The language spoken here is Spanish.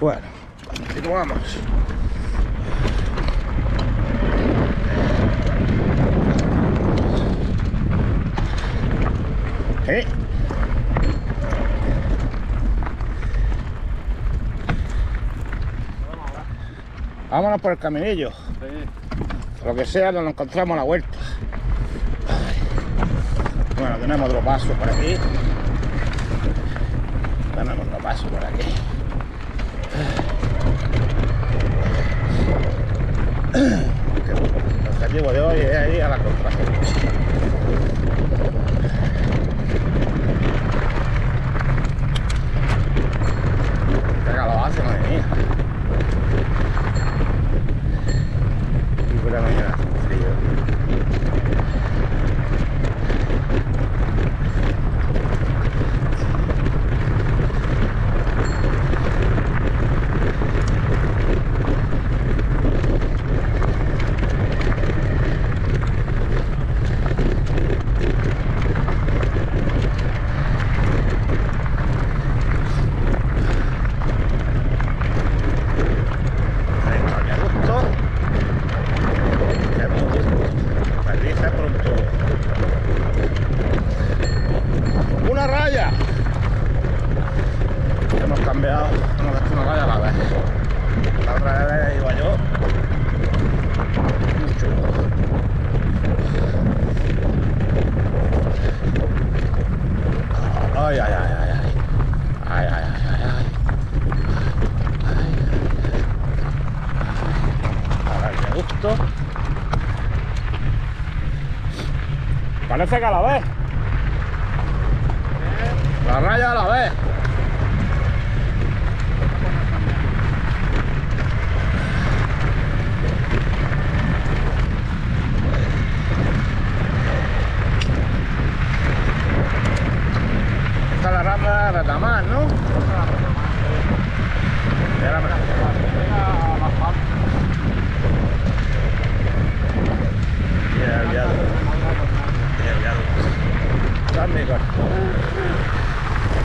Bueno, continuamos. Vámonos por el caminillo. Sí. Lo que sea, nos lo encontramos a la vuelta. Bueno, tenemos otro paso por aquí. Tenemos otro paso por aquí. El objetivo de hoy es ir a la contraseña. Qué calor hace, madre mía. Y por la mañana hace frío. Una raya. Hemos cambiado, hemos gastado una raya a la vez. La otra vez iba yo mucho. Ay, ay, ay, ay, ay. Ay, ay, ay, ay, ay. Ahora qué gusto. Parece que a la vez. La raya a la vez. Esta es la rambla de Retamar, ¿no? Y el viaducto. San Miguel.